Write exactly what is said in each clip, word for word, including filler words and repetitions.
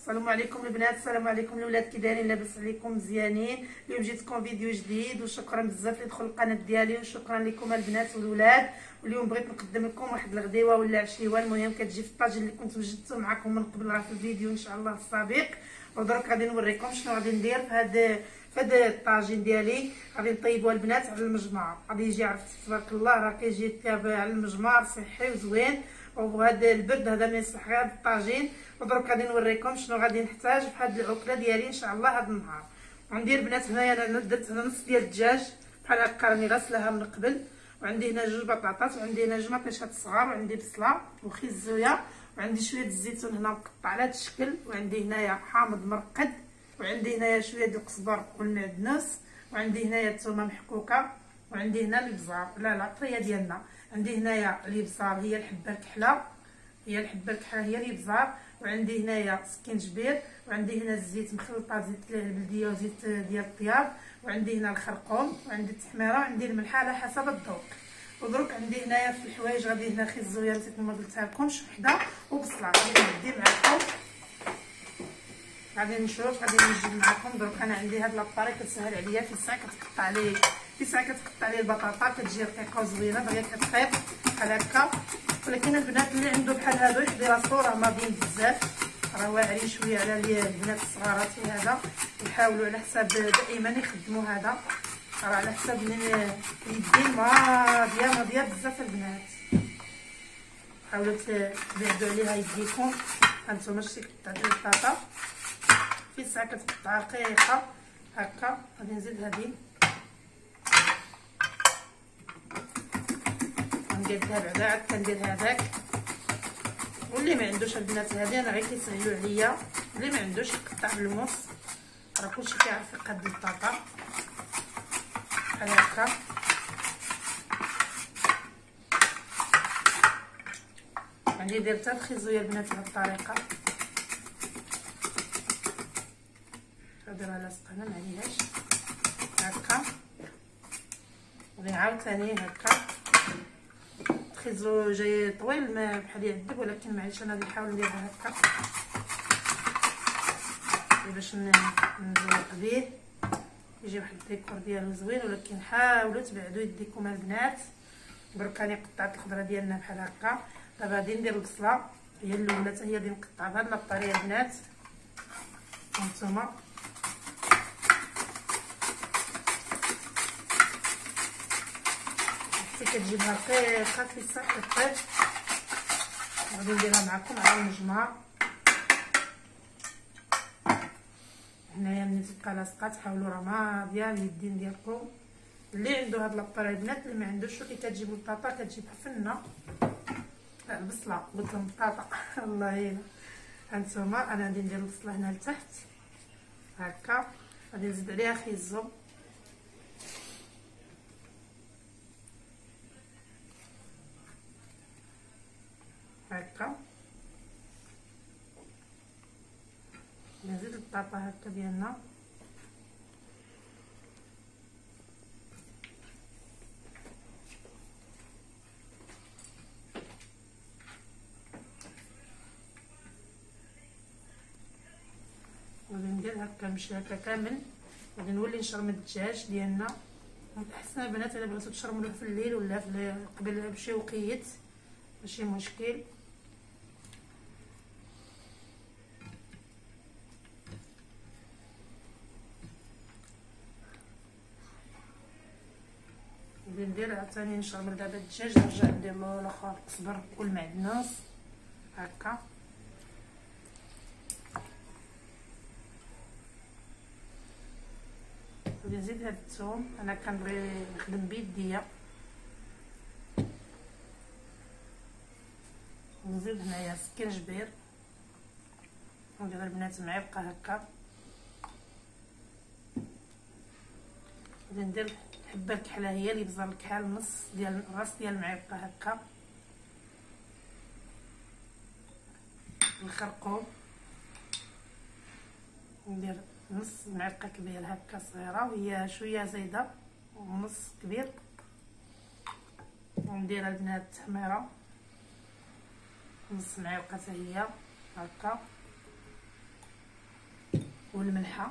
السلام عليكم البنات، السلام عليكم الولاد، كي دايرين؟ لاباس عليكم؟ مزيانين؟ اليوم جيتكم فيديو جديد وشكرا بزاف اللي دخلوا القناه ديالي وشكرا لكم البنات والولاد. واليوم بغيت نقدم لكم واحد الغديوه ولا عشيوه، المهم كتجي في الطاجين اللي كنت وجدته معكم من قبل راه في الفيديو ان شاء الله السابق. ودرك غادي نوريكم شنو غادي ندير في هذا في هذا الطاجين ديالي. غادي نطيبوها البنات على المجمار، غادي يجي عرفتي تبارك الله راه كيجي طياب على المجمار صحي وزوين. وهذا البرد هذا ما يصح غير هذا الطاجين. ودرك غادي نوريكم شنو غادي نحتاج في هذه العكله ديالي ان شاء الله هذا النهار. عندي البنات هنايا انا درت هنا نص ديال الدجاج بحال هكا راني غسلها من قبل، وعندي هنا جوج بطاطات، وعندي هنا جوج مطيشات صغار، وعندي بصله وخيزويه، وعندي شويه الزيتون هنا مقطع على هذا الشكل، وعندي هنايا حامض مرقد، وعندي هنايا شويه ديال القزبر والمعدنوس، وعندي هنايا الثومه محكوكه، وعندي هنا الابزار لا لا الطريه ديالنا. عندي هنايا الابزار هي الحبه الكحله، هي الحبه الكحله هي الابزار، وعندي هنايا سكينجبير، وعندي هنا الزيت مخلطه زيت البلديه وزيت ديال الطياب، وعندي هنا الخرقوم، وعندي التحميره، وعندي الملح على حسب الذوق. ودرك عندي هنايا في الحوايج غادي هنا خيزويه نسيت ما قلتها لكمش وحده، وبصله غادي ندي معكم، غادي نشوف غادي نجيب معكم. درك انا عندي هاد لاباري كتسهل عليا في الساعه كتقطع لي في الساعه كتقطع لي البطاطا كتجي رقيقه وزوينه دغيا كتطيب بحال هكا. ولكن البنات اللي عنده بحال هادو يحضي راسو راه ماضيين بزاف، راه واعرين شويه على البنات الصغارات في هذا، يحاولوا على حساب دائما يخدموا هذا، راه على حساب اليدين ماضيه ماضيه بزاف البنات. حاولوا تبعدوا عليها يديكم. هانتوما شتي قطعت البطاطا في الساعه كتقطع رقيقه هكا. غادي نزيد هذه ندير لها بعدا عاد كندير هذاك. واللي ما عندوش البنات هذه انا غير كيسهلوا عليا، اللي ما عندوش يقطع بالموس، راه كلشي كيعرف يقاد البطاطا بحال هكا. عندي درتها الخيزويه البنات بهذه الطريقه، نديرها لاصقه هنا معليهاش هكا، غادي عاوتاني هكا. الخيزو جاي طويل ما بحال يعذب، ولكن معليش انا غادي نحاول نديرها هكا باش نزوق به يجي واحد الديكور ديالو زوين. ولكن حاولوا تبعدوا يديكم البنات. درك راني قطعت الخضره ديالنا بحال هكا. دابا غادي ندير البصله هي الاولى حتى هي غادي نقطع بهاد الطريقه البنات. هانتوما كتجيبها رقيقه في الساعه كطيب. غادي نديرها معكم على المجمار. هنايا ملي تبقى لاصقه تحاولوا راه ماضيه اليدين ديالكم. اللي عنده هاد لاباري البنات، اللي ما عندوش كي كتجيبوا البطاطا كتجيب حفنه لا البصله قلت لهم بطاطا الله يعين. هانتوما انا غادي ندير البصله هنا لتحت هكا، غادي نزيد عليها خيزو هكا، نزيد البطاطا هكا ديالنا. غادي ندير هكا نمشي هكا كامل. غادي نولي نشرمل الدجاج ديالنا. احسن البنات الا بغيتو تشرملوه في الليل ولا في قبل بشي وقيت ماشي مشكل. غادي ندير عاوتاني نشرمل دابا الدجاج، نرجع ندير له الاخر القزبر والمعدنوس هكا. غادي نزيد هاد الثوم، انا كنبغي نخدم بيديا. نزيد هنايا سكينجبير، ندير البنات معلقه هكا. غادي ندير الحبه الكحله هي اللي بزار الكحل نص ديال راس ديال المعلقه هكا. الخرقوم ندير نص معلقه كبير هكا صغيره، وهي شويه زايده ونص كبير. وندير البنات التحميره نص معلقه حتى هي هكا. والملحه،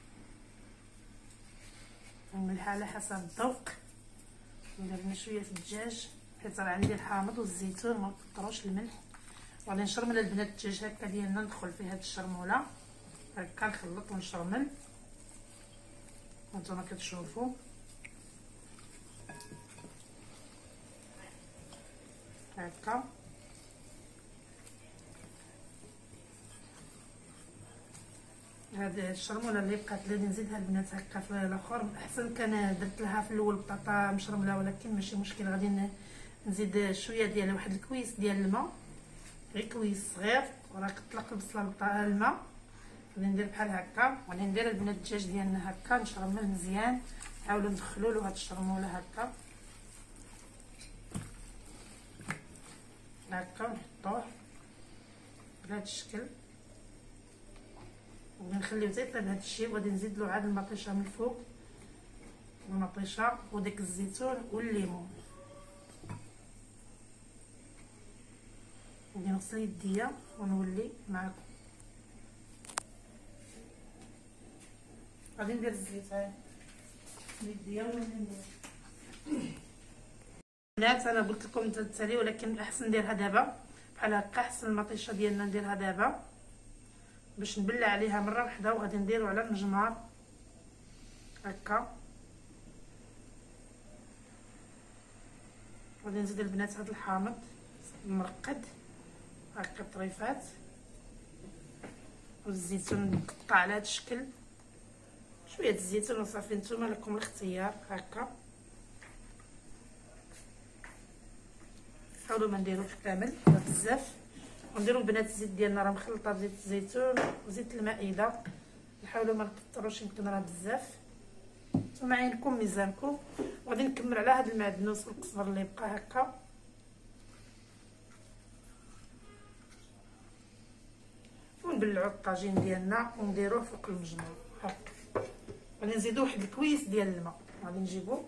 الملحه على حسب الذوق. ندير شويه في الدجاج حيت راه عندي الحامض والزيتون ما كثروش الملح. غادي نشرمل البنات الدجاج هكا ديالنا، ندخل في هاد الشرموله هكا نخلط ونشرمل هانتوما كتشوفوا هكا. هاد الشرموله اللي بقات لي نزيدها البنات هكا في الاخر. احسن كان درت لها في الاول بطاطا مشرمله، ولكن ماشي مشكل، غادي نزيد شويه ديال واحد الكويس ديال الماء، غير كويس صغير، وراه كطلق البصله الماء. غادي ندير بحال هكا، غادي ندير البنات الدجاج ديالنا هكا نشرمل مزيان، نحاولوا ندخلوا له هاد الشرموله هكا هكا ونحطوه بهذا الشكل. وغادي نخليو حتى يطيب هذا الشيء، وغادي نزيد له عاد المطيشه من الفوق، المطيشه وديك الزيتون والليمون. غادي نغسل يديا ونولي معكم. غادي ندير الزيت ها يديا ونولي ندير البنات. انا قلت لكم تسالي، ولكن احسن نديرها دابا بحال هكا، احسن المطيشه ديالنا نديرها دابا باش نبلع عليها مره واحده. وغادي نديرو على المجمار هكا. غادي نزيد البنات هاد الحامض المرقد هكا طريفات، والزيتون مقطع على هاد الشكل، شويه الزيتون وصافي، نتوما لكم الاختيار هكا. حاولوا ما نديروش كامل بزاف. ونديروا البنات الزيت ديالنا راه مخلطه بزيت الزيتون وزيت المائده، نحاولوا ما نكثروش، يمكن راه بزاف، نتوما عينكم ميزانكم. وغادي نكمل على هذا المعدنوس والقزبر اللي بقى هكا، ونبلعوا الطاجين ديالنا ونديروه فوق المجمر هكا. غادي نزيدوا واحد الكويس ديال الماء، غادي نجيبو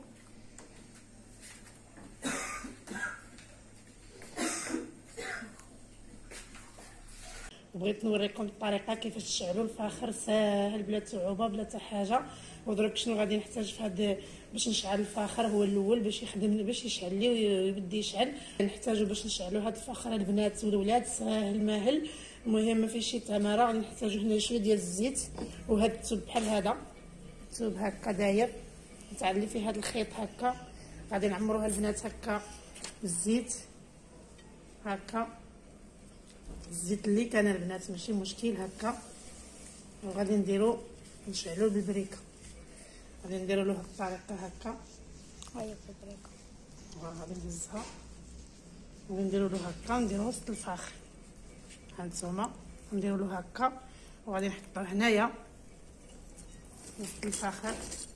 بغيت نوريكم الطريقه كيفاش تشعلوا الفاخر، ساهل بلا صعوبه بلا حتى حاجه. ودرك شنو غادي نحتاج في هذا باش نشعل الفاخر؟ هو الاول باش يخدم باش يشعل لي ويبدا يشعل، نحتاجو باش نشعلوا هذا الفاخر البنات والولاد ساهل ماهل. المهم ما فيش شي تماره. غادي نحتاجو هنا شويه ديال الزيت، وهذا الثوب بحال هذا الثوب هكا داير نتعلي فيه هذا الخيط هكا. غادي نعمروها البنات هكا بالزيت هكا، الزيت اللي كان البنات ماشي مشكل هكا. وغادي نديرو نشعلو بالبريكه، غادي نديرو له الطريقه هكا. هاهي البريكه غادي نهزها ونديرو له هكا، نديرو وسط الفاخر هانتوما، نديرو له هكا. وغادي نحطوه هنايا وسط الفاخر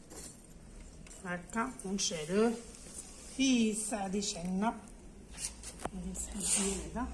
هكا ونشعلوه في الساعه اللي شعلنا. غادي نسحب شويه هذا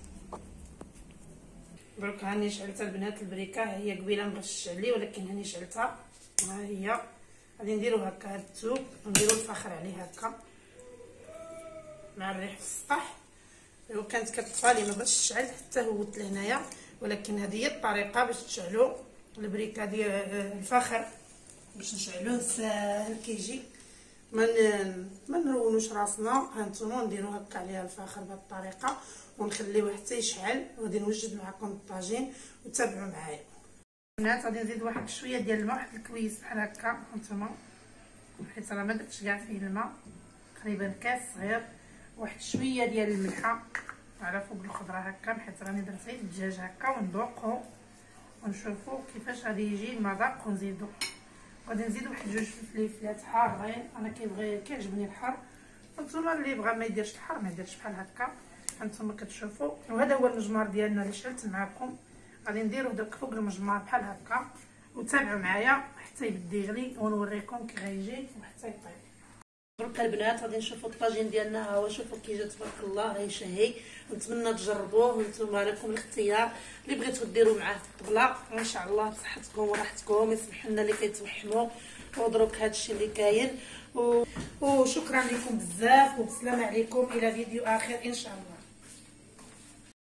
دروك. هاني شعلتها البنات البريكه، هي قبيله مبغيتش تشعلي ولكن هاني شعلتها. ها هي غادي نديرو هكا هاد الثوب ونديرو الفاخر عليه هكا مع الريح في السطح. لو كانت كتطفالي ما بغاتش تشعل حتى هوت لهنايا، ولكن هذه هي الطريقه باش تشعلوا البريكه ديال الفاخر، باش نشعلوه ساهل كيجي. ما ما نرونوش راسنا. هانتوما نديرو هكا عليها الفاخر بهذه الطريقه ونخليوه حتى يشعل. وغادي نوجد معكم الطاجين وتابعوا معايا البنات. غادي نزيد واحد شويه ديال الماء، واحد الكويس بحال هكا هانتوما، حيت راه ما درتش كاع فيه الماء، تقريبا كاس صغير. واحد شويه ديال الملحه على فوق الخضره هكا، حيت راني درت غير الدجاج هكا. ونذوقو ونشوفو كيفاش غادي يجي المذاق ونزيدو. غادي نزيد واحد جوج فلفلات حارين، انا كيبغي كيعجبني الحار. نتوما اللي بغا ما يديرش الحار ما يديرش بحال هكا. هانتوما كتشوفوا. وهذا هو المجمار ديالنا اللي شعلت معكم. غادي نديرو داك فوق المجمار بحال هكا، وتابعوا معايا حتى يبدا يغلي ونوريكم كي غيجي وحتى يطيب. دروك البنات غادي نشوفوا الطاجين ديالنا. ها هو شوفوا كي جا تبارك الله، غير شهي. نتمنى تجربوه وانتم لكم الاختيار. اللي بغيتو ديروا معاه في الطبله ان شاء الله بصحتكم وراحتكم. يسمحوا لنا اللي كيتوحموا. ودروك هادشي اللي كاين. وشكرا لكم بزاف وبسلامه عليكم. الى فيديو اخر ان شاء الله.